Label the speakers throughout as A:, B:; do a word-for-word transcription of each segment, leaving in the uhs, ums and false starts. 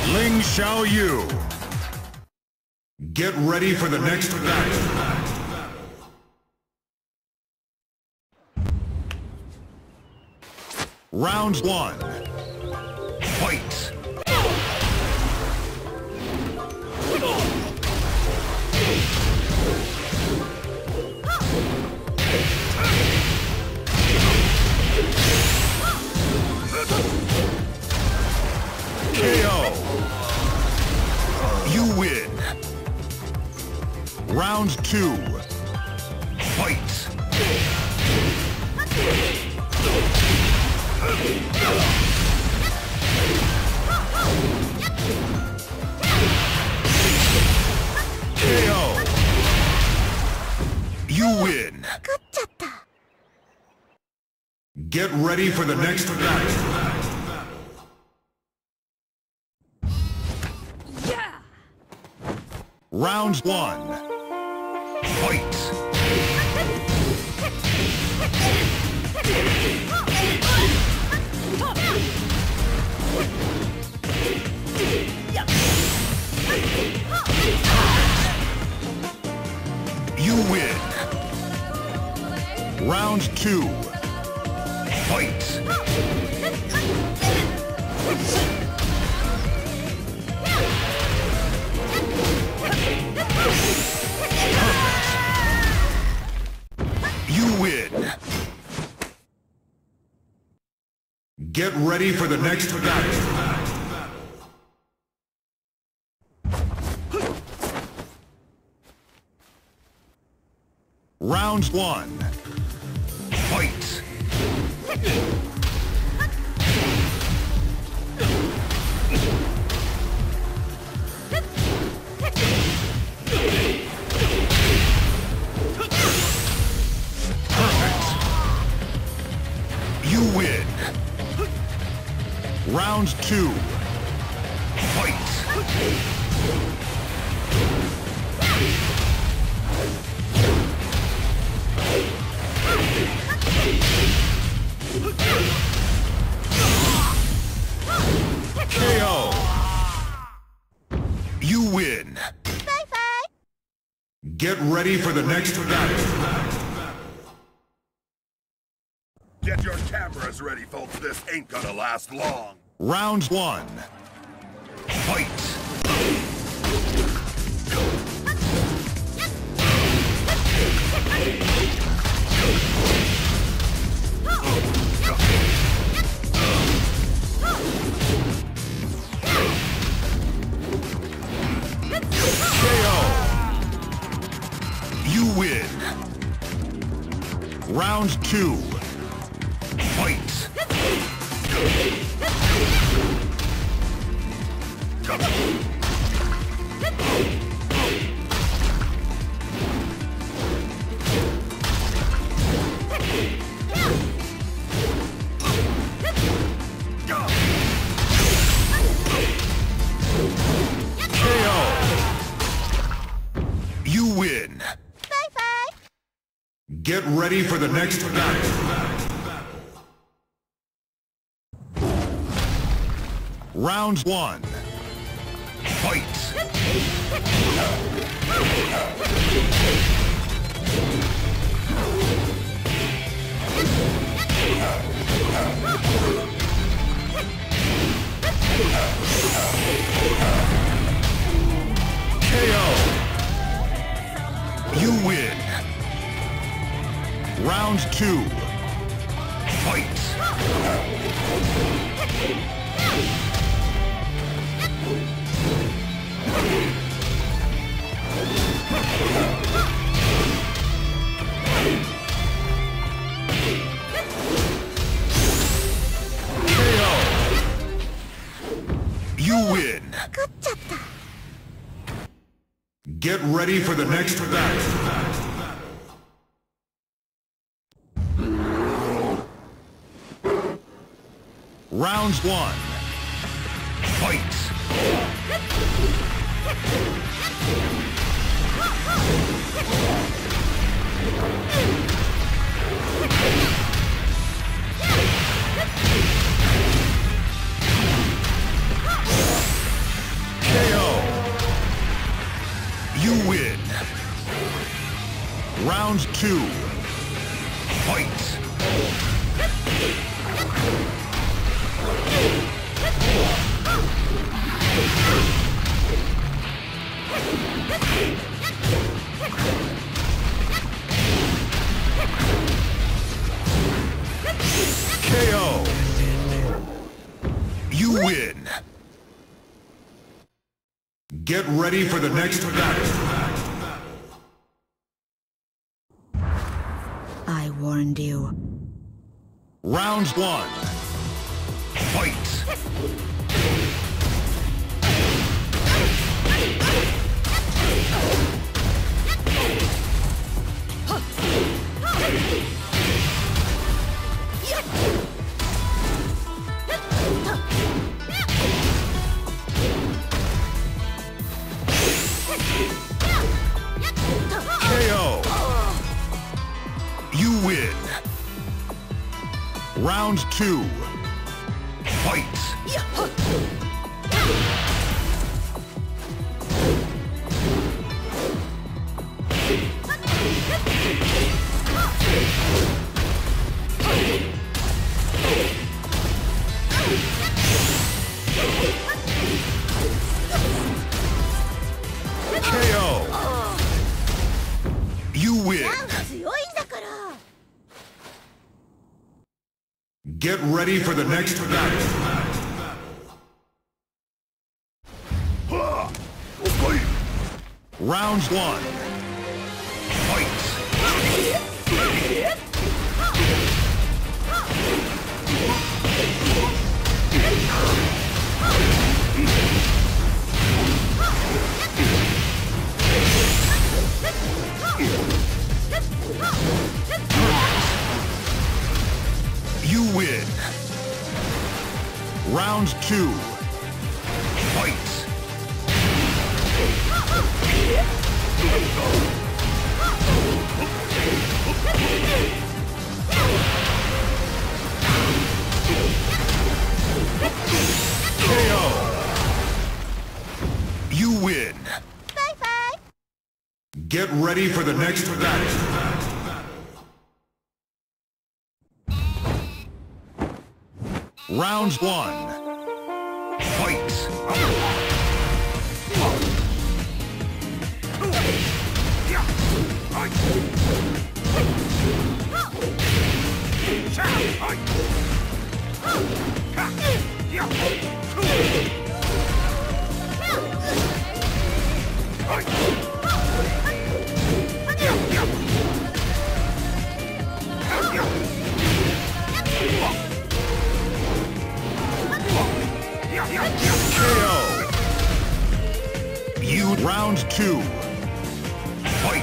A: Ling Xiaoyu. Get ready for the next battle. Round one. Fight. K O. You win. Round two. Fight. K O. You win. Get ready for the next battle. Round one. Fight. You win. Round two. Fight. You win. Get ready for the next battle. Round one. Fight. Perfect. You win. Round two. Fight. K O. You win. Bye-bye. Get ready for the next battle.
B: Get your cameras ready, folks. This ain't gonna last long.
A: Round one. Fight. K O. You win. Round two. Fight. K O. You win. Bye-bye. Get ready for the next battle. Round one. Fight. K O. You win. Round two. Fight. K O. You win. Get ready for the next battle. Round one. Fight. Round two. Fight! K O. You win. Get ready for the next battle.
C: I warned you.
A: Round one. Fight! K O. You win. Round two. Fight! K O. You win. Get ready for the next battle. Round one. Fight! You win. Round two. Fight! K O. You win.
C: Bye-bye.
A: Get ready for the next battle. Round one. Fight! K O. You round two. Fight!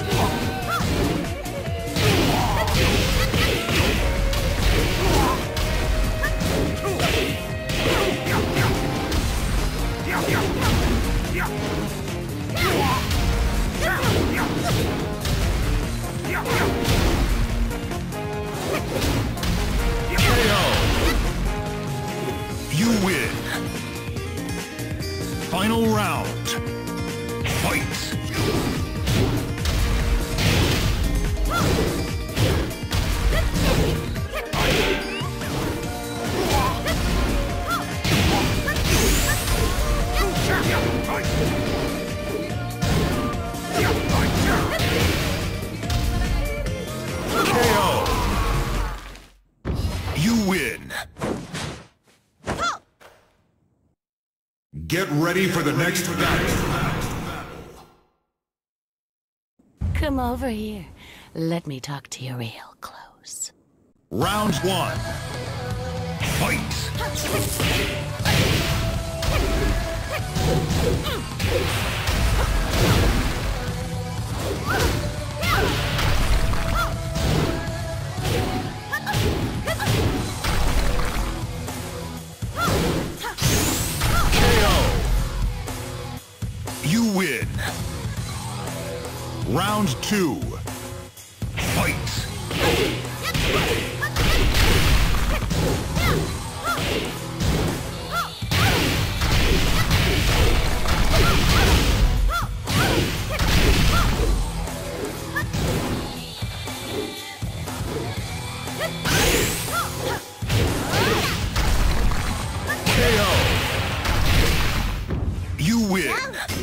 A: K O. You win. Final round. Fight! K O. You win. Get ready for the next battle.
D: Come over here. Let me talk to you real close.
A: Round one. Fight! K O. You win. Round two. Fight! K O. You win.